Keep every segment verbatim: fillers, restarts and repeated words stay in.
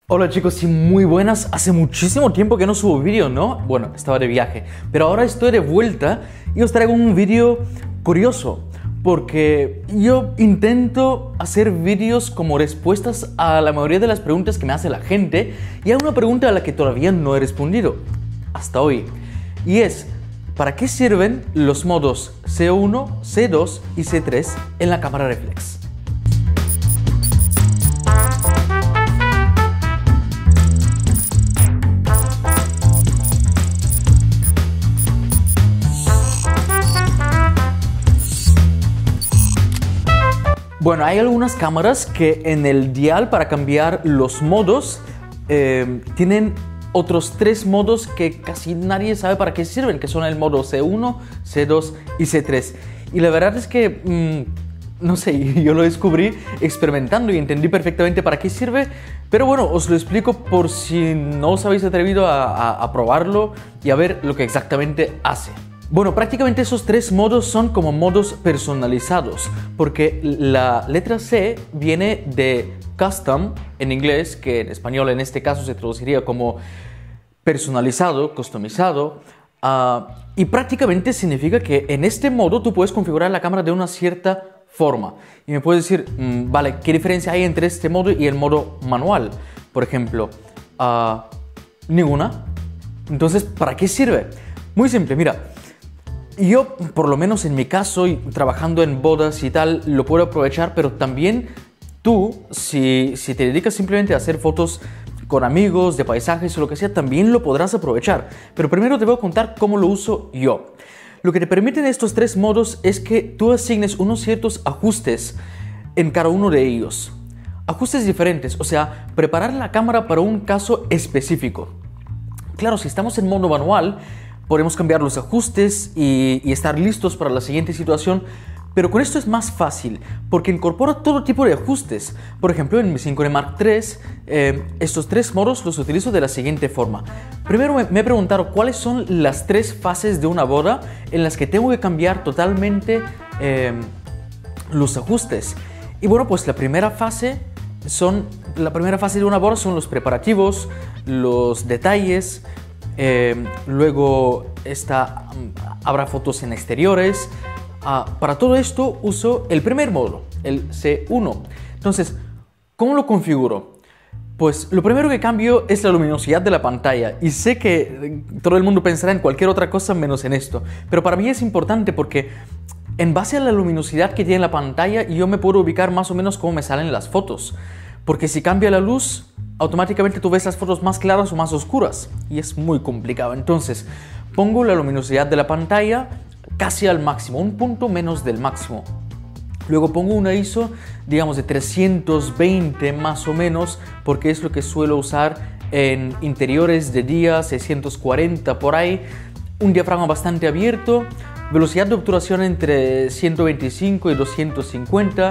Hola chicos y muy buenas, hace muchísimo tiempo que no subo vídeo, ¿no? Bueno, estaba de viaje, pero ahora estoy de vuelta y os traigo un vídeo curioso porque yo intento hacer vídeos como respuestas a la mayoría de las preguntas que me hace la gente y hay una pregunta a la que todavía no he respondido hasta hoy y es ¿para qué sirven los modos C uno, C dos y C tres en la cámara reflex? Bueno, hay algunas cámaras que en el dial para cambiar los modos eh, tienen otros tres modos que casi nadie sabe para qué sirven, que son el modo C uno, C dos y C tres. Y la verdad es que, mmm, no sé, yo lo descubrí experimentando y entendí perfectamente para qué sirve, pero bueno, os lo explico por si no os habéis atrevido a, a, a probarlo y a ver lo que exactamente hace. Bueno, prácticamente esos tres modos son como modos personalizados, porque la letra C viene de custom en inglés, que en español en este caso se traduciría como personalizado, customizado, uh, y prácticamente significa que en este modo tú puedes configurar la cámara de una cierta forma. Y me puedes decir, mmm, vale, ¿qué diferencia hay entre este modo y el modo manual? Por ejemplo, uh, ninguna. Entonces, ¿para qué sirve? Muy simple, mira. Yo, por lo menos en mi caso, y trabajando en bodas y tal, lo puedo aprovechar, pero también tú, si, si te dedicas simplemente a hacer fotos con amigos, de paisajes o lo que sea, también lo podrás aprovechar. Pero primero te voy a contar cómo lo uso yo. Lo que te permiten estos tres modos es que tú asignes unos ciertos ajustes en cada uno de ellos. Ajustes diferentes, o sea, preparar la cámara para un caso específico. Claro, si estamos en modo manual, podemos cambiar los ajustes y, y estar listos para la siguiente situación, pero con esto es más fácil porque incorpora todo tipo de ajustes. Por ejemplo, en mi cinco D Mark tres, eh, estos tres modos los utilizo de la siguiente forma. Primero me, me he preguntado cuáles son las tres fases de una boda en las que tengo que cambiar totalmente eh, los ajustes. Y bueno, pues la primera fase son, la primera fase de una boda son los preparativos, los detalles. Eh, luego está, um, habrá fotos en exteriores. Uh, para todo esto uso el primer modo, el C uno. Entonces, ¿cómo lo configuro? Pues lo primero que cambio es la luminosidad de la pantalla. Y sé que todo el mundo pensará en cualquier otra cosa menos en esto. Pero para mí es importante porque en base a la luminosidad que tiene la pantalla yo me puedo ubicar más o menos cómo me salen las fotos. Porque si cambia la luz, automáticamente tú ves las fotos más claras o más oscuras y es muy complicado. Entonces pongo la luminosidad de la pantalla casi al máximo, un punto menos del máximo. Luego pongo una I S O, digamos de trescientos veinte más o menos, porque es lo que suelo usar en interiores de día, seiscientos cuarenta por ahí. Un diafragma bastante abierto, velocidad de obturación entre ciento veinticinco y doscientos cincuenta.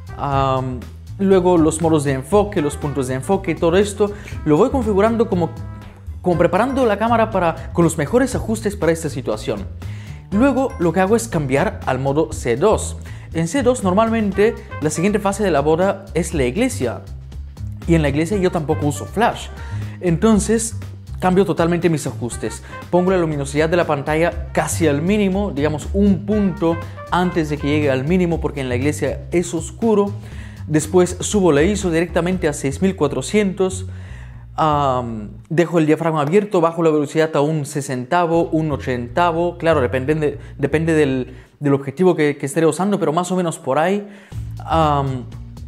Um, Luego los modos de enfoque, los puntos de enfoque y todo esto lo voy configurando como, como preparando la cámara para, con los mejores ajustes para esta situación. Luego lo que hago es cambiar al modo C dos. En C dos normalmente la siguiente fase de la boda es la iglesia. Y en la iglesia yo tampoco uso flash. Entonces cambio totalmente mis ajustes. Pongo la luminosidad de la pantalla casi al mínimo, digamos un punto antes de que llegue al mínimo porque en la iglesia es oscuro. Después subo la I S O directamente a seis mil cuatrocientos, um, dejo el diafragma abierto, bajo la velocidad a un sesentavo, un ochentavo, claro, depende, de, depende del, del objetivo que, que estaré usando, pero más o menos por ahí. Um,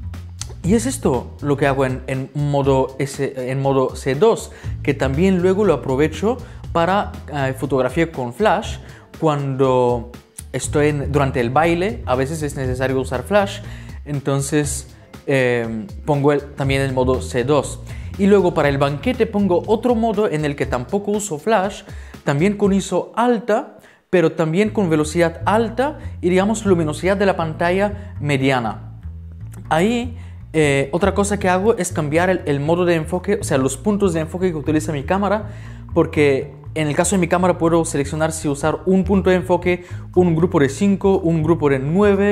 y es esto lo que hago en, en, modo S, en modo C dos, que también luego lo aprovecho para uh, fotografía con flash. Cuando estoy en, durante el baile, a veces es necesario usar flash. Entonces eh, pongo el, también el modo C dos. Y luego para el banquete pongo otro modo en el que tampoco uso flash, también con I S O alta, pero también con velocidad alta y digamos luminosidad de la pantalla mediana. Ahí eh, otra cosa que hago es cambiar el, el modo de enfoque, o sea los puntos de enfoque que utiliza mi cámara, porque en el caso de mi cámara puedo seleccionar si usar un punto de enfoque, un grupo de cinco, un grupo de nueve,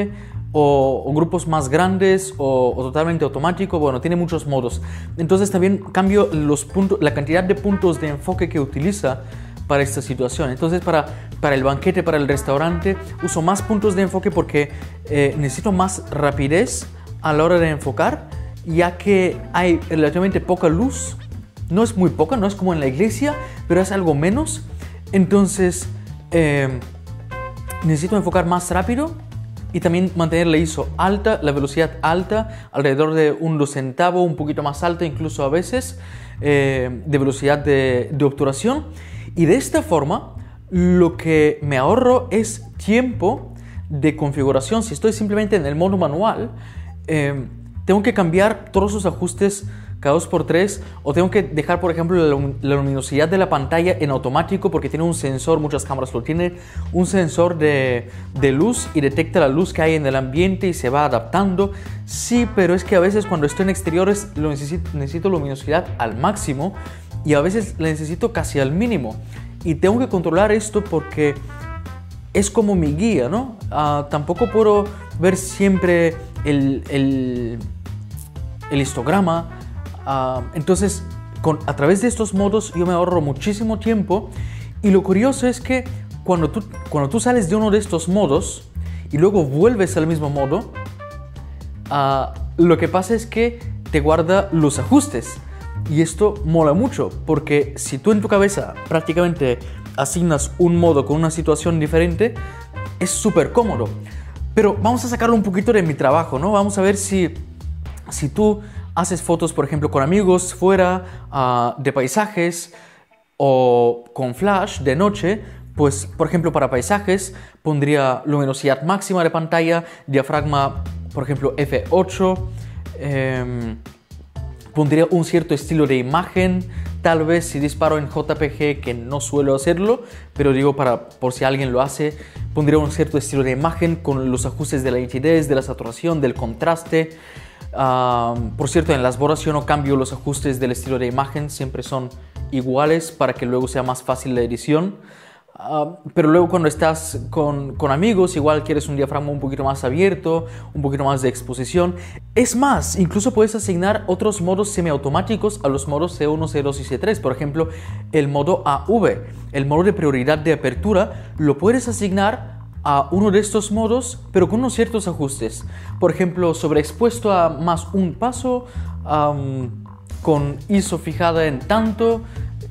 o, o grupos más grandes o, o totalmente automático. Bueno, tiene muchos modos. Entonces también cambio los puntos, la cantidad de puntos de enfoque que utiliza para esta situación. Entonces para, para el banquete, para el restaurante, uso más puntos de enfoque porque eh, necesito más rapidez a la hora de enfocar, ya que hay relativamente poca luz. No es muy poca, no es como en la iglesia, pero es algo menos. Entonces eh, necesito enfocar más rápido y también mantener la I S O alta, la velocidad alta, alrededor de un docentavo, un poquito más alta incluso a veces, eh, de velocidad de, de obturación. Y de esta forma lo que me ahorro es tiempo de configuración. Si estoy simplemente en el modo manual, eh, tengo que cambiar todos los ajustes cada dos por tres, o tengo que dejar, por ejemplo, la, la luminosidad de la pantalla en automático porque tiene un sensor, muchas cámaras lo tienen, un sensor de, de luz y detecta la luz que hay en el ambiente y se va adaptando. Sí, pero es que a veces cuando estoy en exteriores lo necesito, necesito luminosidad al máximo y a veces la necesito casi al mínimo. Y tengo que controlar esto porque es como mi guía, ¿no? Uh, tampoco puedo ver siempre el, el, el histograma. Uh, entonces, con, a través de estos modos yo me ahorro muchísimo tiempo. Y lo curioso es que cuando tú, cuando tú sales de uno de estos modos y luego vuelves al mismo modo, uh, lo que pasa es que te guarda los ajustes. Y esto mola mucho, porque si tú en tu cabeza prácticamente asignas un modo con una situación diferente, es súper cómodo. Pero vamos a sacarlo un poquito de mi trabajo, ¿no? Vamos a ver si, si tú haces fotos, por ejemplo, con amigos fuera, uh, de paisajes o con flash de noche. Pues, por ejemplo, para paisajes pondría luminosidad máxima de pantalla, diafragma, por ejemplo, efe ocho. Eh, pondría un cierto estilo de imagen. Tal vez si disparo en jota pe ge, que no suelo hacerlo, pero digo para, por si alguien lo hace, pondría un cierto estilo de imagen con los ajustes de la nitidez, de la saturación, del contraste. Uh, por cierto, en las bodas yo no cambio los ajustes del estilo de imagen, siempre son iguales para que luego sea más fácil la edición. Uh, pero luego cuando estás con, con amigos, igual quieres un diafragma un poquito más abierto, un poquito más de exposición. Es más, incluso puedes asignar otros modos semiautomáticos a los modos ce uno, ce dos y ce tres. Por ejemplo, el modo a ve, el modo de prioridad de apertura, lo puedes asignar a uno de estos modos, pero con unos ciertos ajustes. Por ejemplo, sobreexpuesto a más un paso, um, con I S O fijada en tanto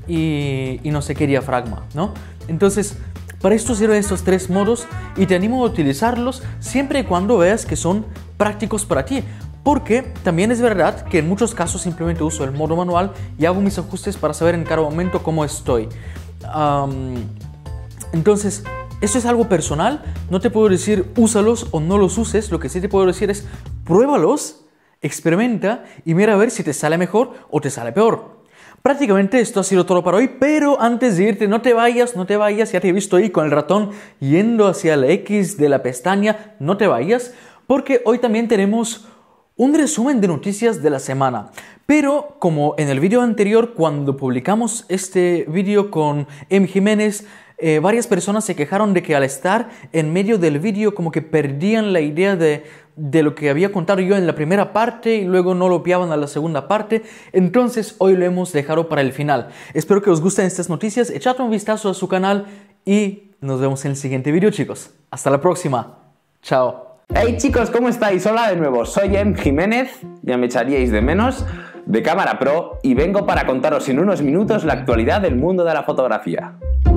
y, y no sé qué diafragma, ¿no? Entonces, para esto sirven estos tres modos y te animo a utilizarlos siempre y cuando veas que son prácticos para ti. Porque también es verdad que en muchos casos simplemente uso el modo manual y hago mis ajustes para saber en cada momento cómo estoy. Um, entonces, esto es algo personal, no te puedo decir úsalos o no los uses, lo que sí te puedo decir es pruébalos, experimenta y mira a ver si te sale mejor o te sale peor. Prácticamente esto ha sido todo para hoy, pero antes de irte, no te vayas, no te vayas, ya te he visto ahí con el ratón yendo hacia la X de la pestaña, no te vayas, porque hoy también tenemos un resumen de noticias de la semana. Pero como en el vídeo anterior, cuando publicamos este vídeo con M. Jiménez, eh, varias personas se quejaron de que al estar en medio del vídeo como que perdían la idea de, de lo que había contado yo en la primera parte y luego no lo piaban a la segunda parte. Entonces hoy lo hemos dejado para el final. Espero que os gusten estas noticias, echad un vistazo a su canal y nos vemos en el siguiente vídeo, chicos. Hasta la próxima. Chao. Hey chicos, ¿cómo estáis? Hola de nuevo, soy M. Jiménez, ya me echaríais de menos, de Cámara Pro, y vengo para contaros en unos minutos la actualidad del mundo de la fotografía.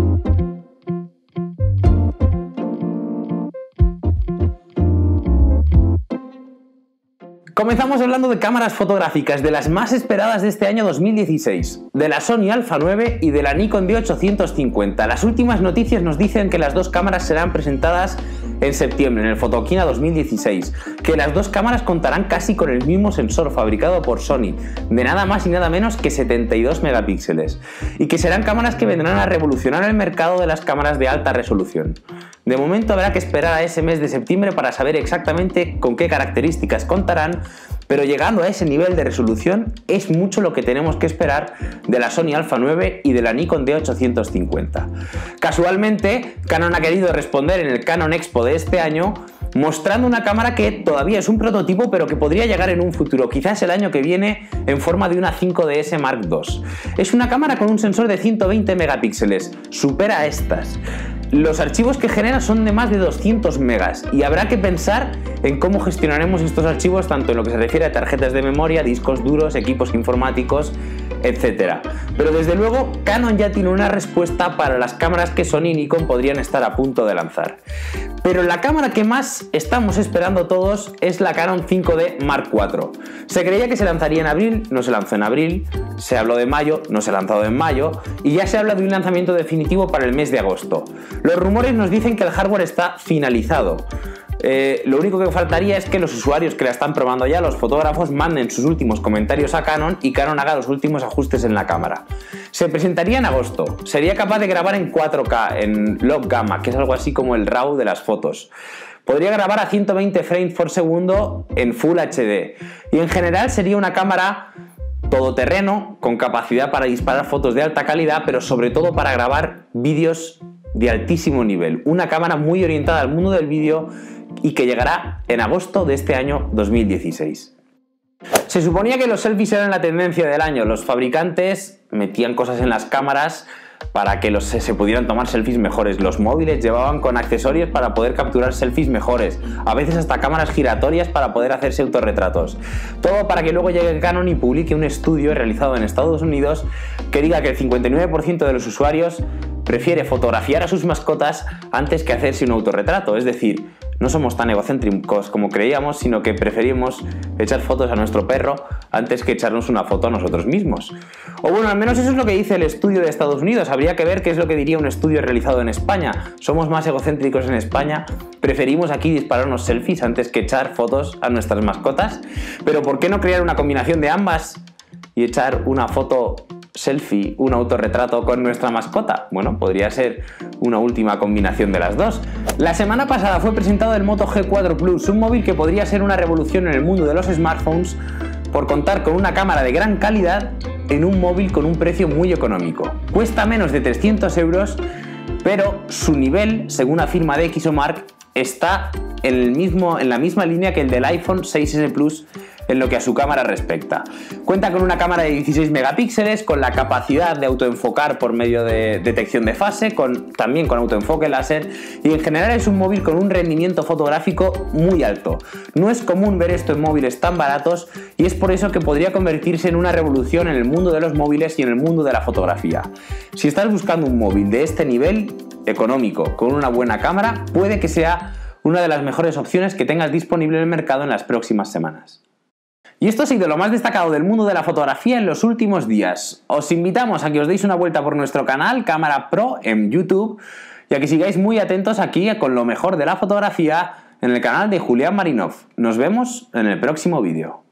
Comenzamos hablando de cámaras fotográficas, de las más esperadas de este año dos mil dieciséis, de la Sony Alpha nueve y de la Nikon D ochocientos cincuenta. Las últimas noticias nos dicen que las dos cámaras serán presentadas en septiembre, en el Photokina dos mil dieciséis, que las dos cámaras contarán casi con el mismo sensor fabricado por Sony, de nada más y nada menos que setenta y dos megapíxeles, y que serán cámaras que vendrán a revolucionar el mercado de las cámaras de alta resolución. De momento habrá que esperar a ese mes de septiembre para saber exactamente con qué características contarán, pero llegando a ese nivel de resolución es mucho lo que tenemos que esperar de la Sony Alpha nueve y de la Nikon D ochocientos cincuenta. Casualmente, Canon ha querido responder en el Canon Expo de este año mostrando una cámara que todavía es un prototipo, pero que podría llegar en un futuro, quizás el año que viene, en forma de una cinco D S Mark dos. Es una cámara con un sensor de ciento veinte megapíxeles, supera a estas. Los archivos que genera son de más de doscientos megas y habrá que pensar en cómo gestionaremos estos archivos tanto en lo que se refiere a tarjetas de memoria, discos duros, equipos informáticos, etcétera. Pero desde luego Canon ya tiene una respuesta para las cámaras que Sony y Nikon podrían estar a punto de lanzar. Pero la cámara que más estamos esperando todos es la Canon cinco D Mark cuatro. Se creía que se lanzaría en abril, no se lanzó en abril, se habló de mayo, no se ha lanzado en mayo y ya se habla de un lanzamiento definitivo para el mes de agosto. Los rumores nos dicen que el hardware está finalizado. Eh, lo único que faltaría es que los usuarios que la están probando ya, los fotógrafos, manden sus últimos comentarios a Canon y Canon haga los últimos ajustes en la cámara. Se presentaría en agosto, sería capaz de grabar en cuatro K, en log gamma, que es algo así como el RAW de las fotos. Podría grabar a ciento veinte frames por segundo en Full H D y en general sería una cámara todoterreno con capacidad para disparar fotos de alta calidad, pero sobre todo para grabar vídeos de altísimo nivel. Una cámara muy orientada al mundo del vídeo y que llegará en agosto de este año dos mil dieciséis. Se suponía que los selfies eran la tendencia del año. Los fabricantes metían cosas en las cámaras para que los, se pudieran tomar selfies mejores. Los móviles llevaban con accesorios para poder capturar selfies mejores, a veces hasta cámaras giratorias para poder hacerse autorretratos. Todo para que luego llegue Canon y publique un estudio realizado en Estados Unidos que diga que el cincuenta y nueve por ciento de los usuarios prefiere fotografiar a sus mascotas antes que hacerse un autorretrato. Es decir, no somos tan egocéntricos como creíamos, sino que preferimos echar fotos a nuestro perro antes que echarnos una foto a nosotros mismos. O bueno, al menos eso es lo que dice el estudio de Estados Unidos. Habría que ver qué es lo que diría un estudio realizado en España. Somos más egocéntricos en España, preferimos aquí dispararnos selfies antes que echar fotos a nuestras mascotas. Pero ¿por qué no crear una combinación de ambas y echar una foto selfie, un autorretrato con nuestra mascota? Bueno, podría ser una última combinación de las dos. La semana pasada fue presentado el Moto G cuatro Plus, un móvil que podría ser una revolución en el mundo de los smartphones por contar con una cámara de gran calidad en un móvil con un precio muy económico. Cuesta menos de trescientos euros, pero su nivel, según afirma DxOMark, está en, el mismo, en la misma línea que el del iPhone seis ese Plus en lo que a su cámara respecta. Cuenta con una cámara de dieciséis megapíxeles, con la capacidad de autoenfocar por medio de detección de fase, con, también con autoenfoque láser, y en general es un móvil con un rendimiento fotográfico muy alto. No es común ver esto en móviles tan baratos y es por eso que podría convertirse en una revolución en el mundo de los móviles y en el mundo de la fotografía. Si estás buscando un móvil de este nivel económico, con una buena cámara, puede que sea una de las mejores opciones que tengas disponible en el mercado en las próximas semanas. Y esto ha sido lo más destacado del mundo de la fotografía en los últimos días. Os invitamos a que os deis una vuelta por nuestro canal Cámara Pro en YouTube y a que sigáis muy atentos aquí con lo mejor de la fotografía en el canal de Julián Marinov. Nos vemos en el próximo vídeo.